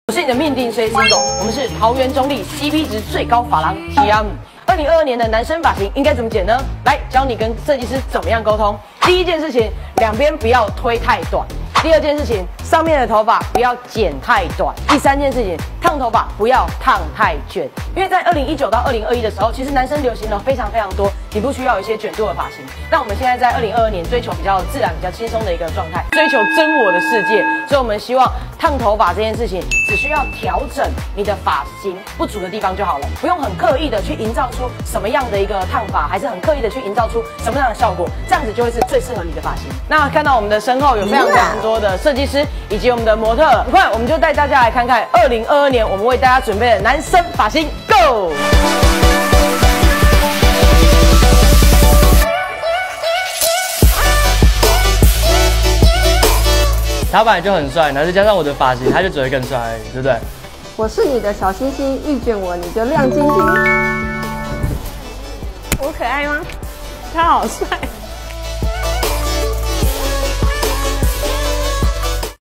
我是你的命定设计师狗，我们是桃园中立 CP 值最高发廊 TM。2022年的男生发型应该怎么剪呢？来教你跟设计师怎么样沟通。第一件事情，两边不要推太短。第二件事情，上面的头发不要剪太短。第三件事情，烫头发不要烫太卷。因为在2019到2021的时候，其实男生流行了非常多，你不需要有一些卷度的发型。那我们现在在2022年追求比较自然、比较轻松的一个状态，追求真我的世界，所以我们希望烫头发这件事情只需要调整你的发型不足的地方就好了，不用很刻意的去营造出什么样的一个烫法，还是很刻意的去营造出什么样的效果，这样子就会是最适合你的发型。那看到我们的身后有非常多的设计师以及我们的模特，很快我们就带大家来看看2022年我们为大家准备的男生发型 ，Go！ 他本来就很帅，然后再加上我的发型，他就只会更帅而已，对不对？ 我是你的小星星，遇见我你就亮晶晶。 我可爱吗？他好帅。